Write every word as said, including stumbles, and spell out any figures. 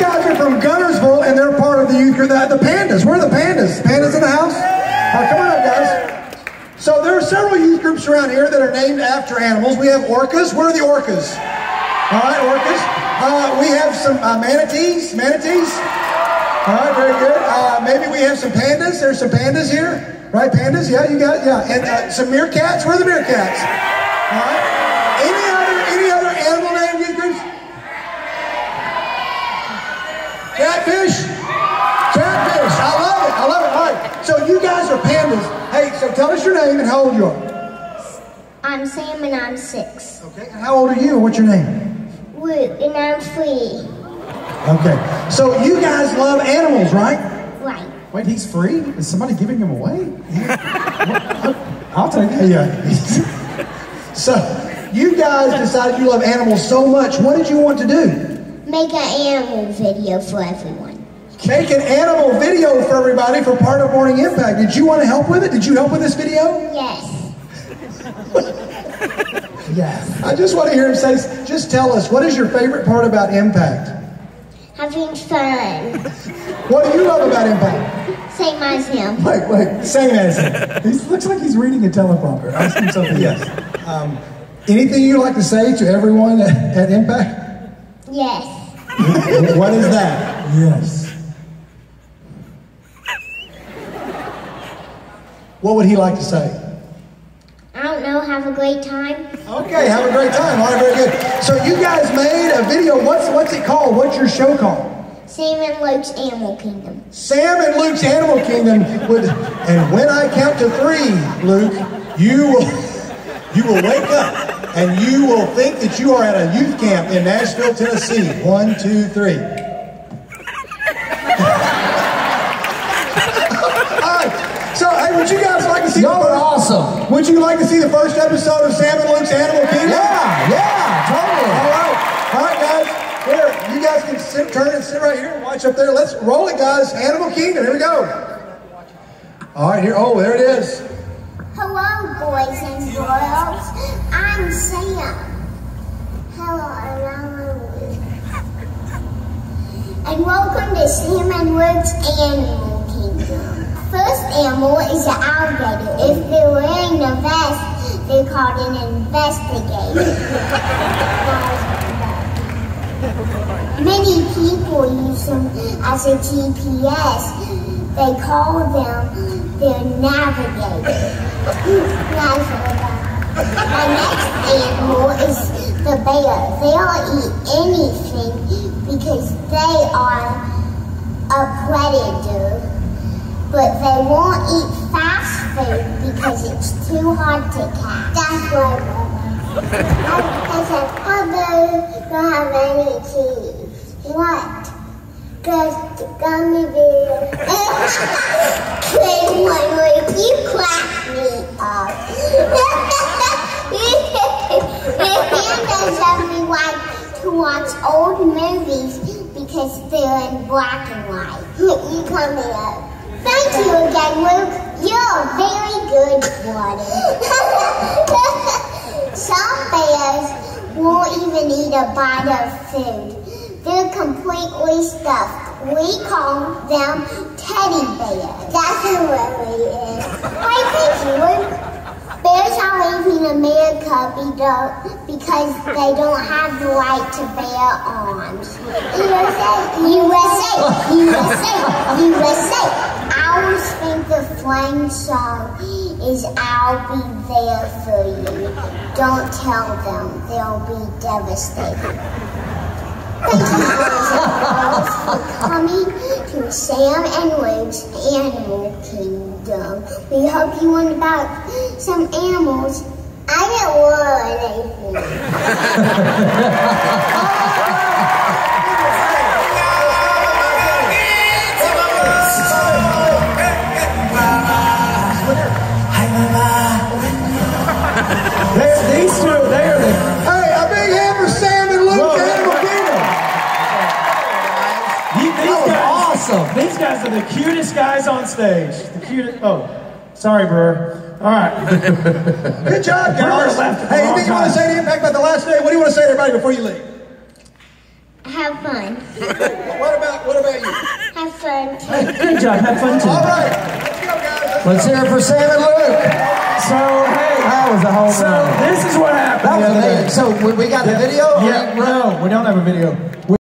guys are from Gunnersville, and they're part of the youth group. The, the Pandas. Where are the Pandas? Pandas in the house? All right, come on up, guys. So there are several youth groups around here that are named after animals. We have orcas. Where are the orcas? All right, orcas. Uh, we have some uh, manatees. Manatees. All right, very good. Uh, maybe we have some pandas. There's some pandas here. Right, pandas? Yeah, you got, yeah. And uh, some meerkats. Where are the meerkats? All right. Any other, any other animal name youth groups? Catfish? Catfish. I love it. I love it. All right. So you guys are pandas. Hey, so tell us your name and how old you are. I'm Sam and I'm six. Okay. And how old are you and what's your name? Luke and I'm three. Okay. So you guys love animals, right? Right. Wait, he's free? Is somebody giving him away? I'll take it. Yeah. So, you guys decided you love animals so much. What did you want to do? Make an animal video for everyone. Make an animal video for everybody for part of Morning Impact. Did you want to help with it? Did you help with this video? Yes. Yeah. I just want to hear him say, just tell us, what is your favorite part about Impact? Having fun. What do you love about Impact? Same as him. Wait, wait, same as him. He looks like he's reading a teleprompter. Ask him something. Yes. Um, anything you'd like to say to everyone at, at Impact? Yes. What is that? Yes. What would he like to say? I don't know, have a great time. Okay, have a great time. All right, very good. So you guys made a video. What's what's it called? What's your show called? Sam and Luke's Animal Kingdom. Sam and Luke's Animal Kingdom. Would, and when I count to three, Luke, you will you will wake up and you will think that you are at a youth camp in Nashville, Tennessee. One, two, three. All right. So, hey, would you guys like to see? Y'all are awesome. Would you like to see the first episode of Sam and Luke's Animal Kingdom? Yeah, yeah, totally. All right, all right, guys. Here, you guys can sit, turn and sit right here and watch up there. Let's roll it, guys. Animal Kingdom. Here we go. All right, here. Oh, there it is. Hello, boys and girls. I'm Sam. Hello, I'm Luke. And welcome to Sam and Luke's Animal Kingdom. First animal is an alligator. If they're wearing a vest, they're called an investigator. Many people use them as a G P S. They call them their navigator. Navigator. My next animal is the bear. They'll eat anything because they are a predator. But they won't eat fast food because it's too hard to catch. That's why I said, Father, don't have any cheese. What? Just gummy bear. Good one, Luke. You crack me up. Pandas only like to watch old movies because they're in black and white. You coming up. Thank you again, Luke. You're a very good one. Some bears won't even eat a bite of food. They're completely stuffed. We call them teddy bears. That's who it is. Why, thank you, Luke. Bears are leaving America because they don't have the right to bear arms. U S A, U S A, U S A, U S A. I always think the flame song is I'll be there for you. Don't tell them, they'll be devastated. Thank you boys and girls for coming to Sam and Luke's Animal Kingdom. We hope you learned about some animals. I didn't learn They're, these two, they are the... Hey, a big hand for Sam and Luke's Animal Kingdom. You, these guys are awesome. These guys are the cutest guys on stage. The cutest... Oh, sorry, Brewer. All right. Good job, guys. Left Hey, anything you want to say to Impact about the last day? What do you want to say to everybody before you leave? Have have fun. What about what about you? Have fun. Good job. Have fun too. All right, let's go, guys. Let's hear it for Sam and Luke. So, hey. That was a home So, run. this is what happened. That the was other day. amazing. So we, we got the video? Yeah, no, we don't have a video.